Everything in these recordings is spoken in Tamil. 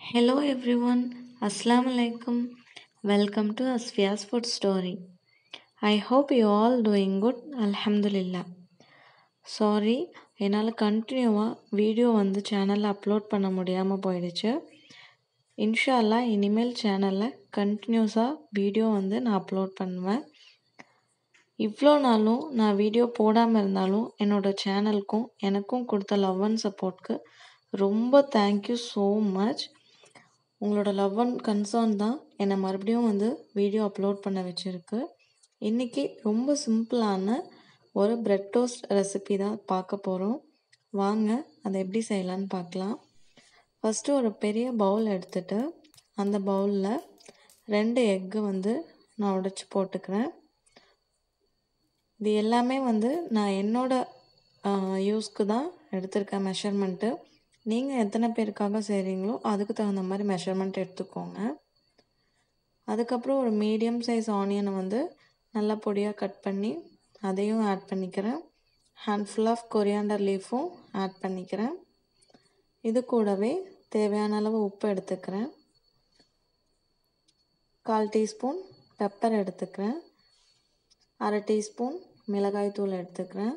Hello everyone, Assalamu alaikum. Welcome to Asfia's Food Story. I hope you all doing good. Alhamdulillah. Sorry என்னால் கண்டினியூவாக வீடியோ சேனலில் அப்லோட் பண்ண முடியாமல் போயிடுச்சு. இன்ஷா அல்லாஹ் இனிமேல் சேனலில் கண்டினியூஸாக வீடியோ நான் அப்லோட் பண்ணுவேன். இவ்வளோ நாளும் நான் வீடியோ போடாமல் இருந்தாலும் என்னோடய சேனலுக்கும் எனக்கும் கொடுத்த லவ் அண்ட் சப்போர்ட்க்கு ரொம்ப தேங்க்யூ ஸோ மச். உங்களோட லவ் அண்ட் கன்சர்ன் தான் என்னை மறுபடியும் வீடியோ அப்லோட் பண்ண வச்சுருக்கு. இன்றைக்கி ரொம்ப சிம்பிளான ஒரு பிரெட் டோஸ்ட் ரெசிபி தான் பார்க்க போகிறோம். வாங்க அதை எப்படி செய்யலான்னு பார்க்கலாம். ஃபஸ்ட்டு ஒரு பெரிய பவுல் எடுத்துகிட்டு அந்த பவுலில் 2 எக்கு நான் உடைச்சி போட்டுக்கிறேன். இது எல்லாமே நான் என்னோடய யூஸ்க்கு தான் எடுத்திருக்கேன் மெஷர்மெண்ட்டு. நீங்கள் எத்தனை பேருக்காக செய்கிறீங்களோ அதுக்கு தகுந்த மாதிரி மெஷர்மெண்ட் எடுத்துக்கோங்க. அதுக்கப்புறம் ஒரு மீடியம் சைஸ் ஆனியனை நல்லா பொடியாக கட் பண்ணி அதையும் ஆட் பண்ணிக்கிறேன். ஹேண்ட்ஃபுல் ஆஃப் கொரியாண்டர் லீஃபும் ஆட் பண்ணிக்கிறேன். இது கூடவே தேவையான அளவு உப்பு எடுத்துக்கிறேன். 1/4 டீஸ்பூன் பெப்பர் எடுத்துக்கிறேன். 1/2 டீஸ்பூன் மிளகாய் தூள் எடுத்துக்கிறேன்.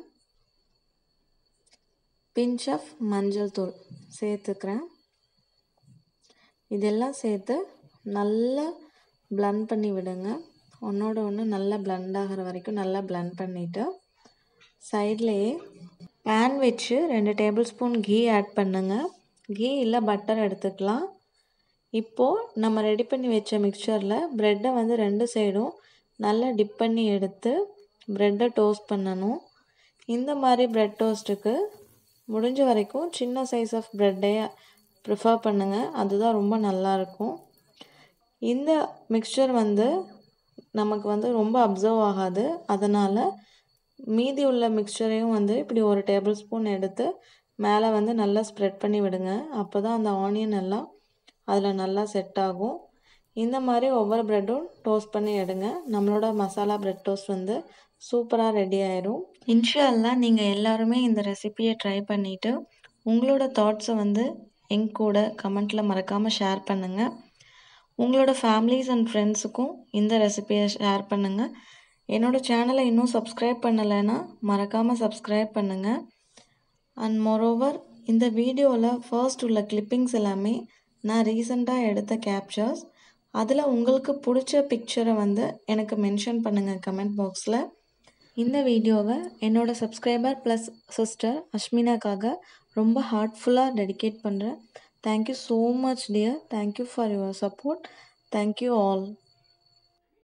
பிஞ்ச் ஆஃப் மஞ்சள் தூள் சேர்த்துக்கிறேன். இதெல்லாம் சேர்த்து நல்லா பிளெண்ட் பண்ணி விடுங்க. ஒன்றோட ஒன்று நல்லா பிளெண்ட் ஆகிற வரைக்கும் நல்லா பிளெண்ட் பண்ணிவிட்டு சைட்லேயே பேன் வச்சு 2 டேபிள் ஸ்பூன் கீ ஆட் பண்ணுங்க. கீ இல்லை பட்டர் எடுத்துக்கலாம். இப்போது நம்ம ரெடி பண்ணி வச்ச மிக்சரில் ப்ரெட்டை 2 சைடும் நல்லா டிப் பண்ணி எடுத்து ப்ரெட்டை டோஸ்ட் பண்ணணும். இந்த மாதிரி ப்ரெட் டோஸ்ட்டுக்கு முடிஞ்ச வரைக்கும் சின்ன சைஸ் ஆஃப் ப்ரெட்டே ப்ரிஃபர் பண்ணுங்கள். அதுதான் ரொம்ப நல்லாயிருக்கும். இந்த மிக்சர் நமக்கு ரொம்ப அப்சர்வ் ஆகாது. அதனால் மீதி உள்ள மிக்சரையும் இப்படி ஒரு டேபிள் ஸ்பூன் எடுத்து மேலே நல்லா ஸ்ப்ரெட் பண்ணி விடுங்க. அப்போ தான் அந்த ஆனியன் எல்லாம் அதில் நல்லா செட் ஆகும். இந்த மாதிரி ஒவ்வொரு ப்ரெட்டும் டோஸ்ட் பண்ணி எடுங்க. நம்மளோட மசாலா ப்ரெட் டோஸ்ட் சூப்பராக ரெடி ஆயிடும். இன்ஷா அல்லாஹ் நீங்கள் எல்லாருமே இந்த ரெசிபியை ட்ரை பண்ணிவிட்டு உங்களோட தாட்ஸை என் கூட கமெண்ட்டில் மறக்காமல் ஷேர் பண்ணுங்கள். உங்களோட ஃபேமிலிஸ் அண்ட் ஃப்ரெண்ட்ஸுக்கும் இந்த ரெசிபியை ஷேர் பண்ணுங்கள். என்னோடய சேனலை இன்னும் சப்ஸ்கிரைப் பண்ணலைன்னா மறக்காமல் சப்ஸ்கிரைப் பண்ணுங்கள். அண்ட் மோரோவர் இந்த வீடியோவில் ஃபர்ஸ்ட் உள்ள கிளிப்பிங்ஸ் எல்லாமே நான் ரீசெண்டாக எடுத்த கேப்சர்ஸ். அதில் உங்களுக்கு பிடிச்ச பிக்சரை எனக்கு மென்ஷன் பண்ணுங்கள் கமெண்ட் பாக்ஸில். இந்த வீடியோவை என்னோடய சப்ஸ்கிரைபர் ப்ளஸ் சிஸ்டர் அஷ்மினாக்காக ரொம்ப ஹார்ட்ஃபுல்லாக டெடிகேட் பண்ணுறேன். Thank you so much dear. Thank you for your support. Thank you all.